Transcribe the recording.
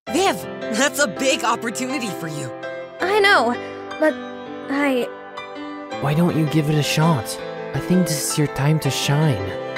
Viv, that's a big opportunity for you. I know, but Why don't you give it a shot? I think this is your time to shine.